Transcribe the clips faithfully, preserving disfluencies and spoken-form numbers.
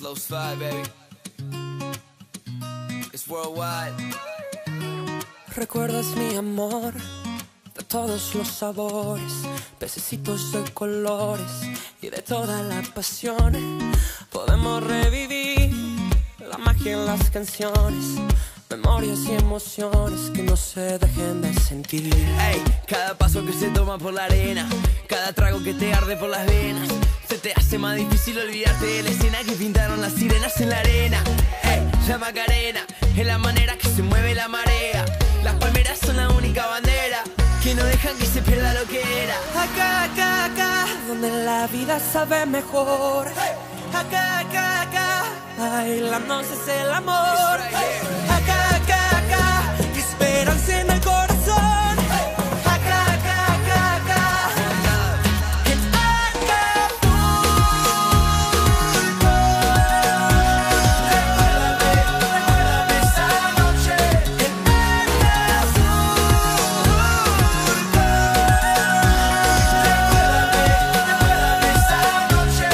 Slow slide, baby. It's worldwide. Recuerdas mi amor de todos los sabores, pececitos de colores y de toda la pasión. Podemos revivir la magia en las canciones, memorias y emociones que no se dejen de sentir. Ey, cada paso que se toma por la arena, cada trago que te arde por las venas, se te hace más difícil olvidarte de la escena que pintaron las sirenas en la arena. Ey, la Macarena es la manera que se mueve la marea. Las palmeras son la única bandera que no dejan que se pierda lo que era. Acá, acá, acá, donde la vida sabe mejor. Acá, acá, acá, bailándonos es el amor. Acá, acá, acá, esperanza en el corazón. Acá, acá, acá, acá, en Acapulco. Recuérdame, recuérdame esa noche en Acapulco. Recuérdame, recuérdame esa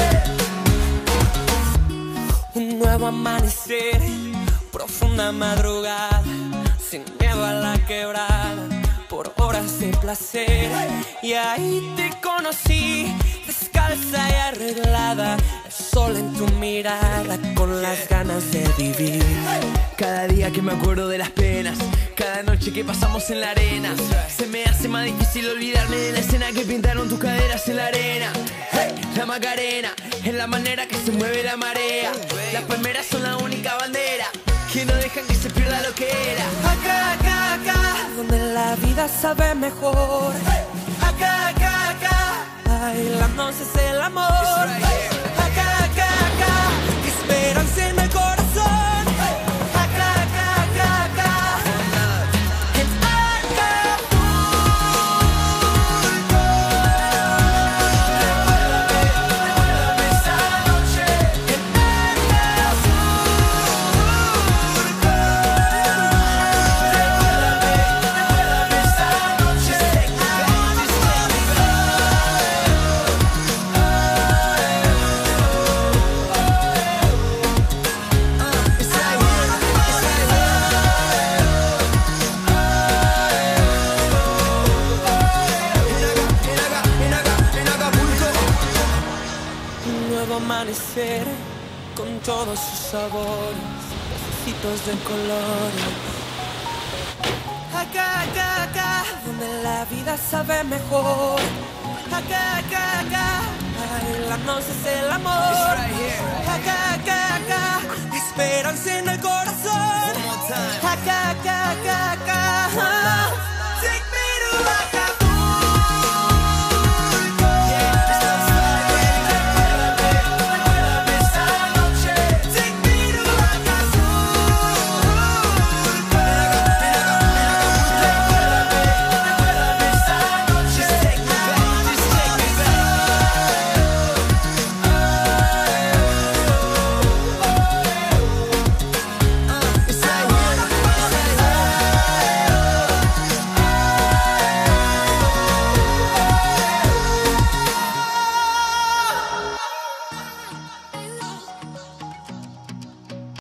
noche. Un nuevo amanecer, profunda madrugada, sin miedo a la quebrada, por horas de placer. Y ahí te conocí, descalza y arreglada, el sol en tu mirada, con las ganas de vivir. Cada día que me acuerdo de las penas, cada noche que pasamos en la arena, se me hace más difícil olvidarme de la escena que pintaron tus caderas en la arena. Hey, la Macarena es la manera que se mueve la marea. Las palmeras son la única bandera que no dejan que se pierda lo que era. Acá, acá, acá, donde la vida sabe mejor. Acá, acá, acá, bailándonos es el amor. Acá, acá, acá, esperanza en el corazón. Acá, acá, acá, acá, en Acapulco. Recuérdame, recuérdame esa noche en Acapulco. Recuérdame, recuérdame esa noche en un nuevo amanecer con todos sus sabores, pececitos de colores. Acá, acá, acá, donde la vida sabe mejor. Acá, acá, acá, bailándonos es el amor. Acá, acá, acá, esperanza en el corazón. Acá, acá,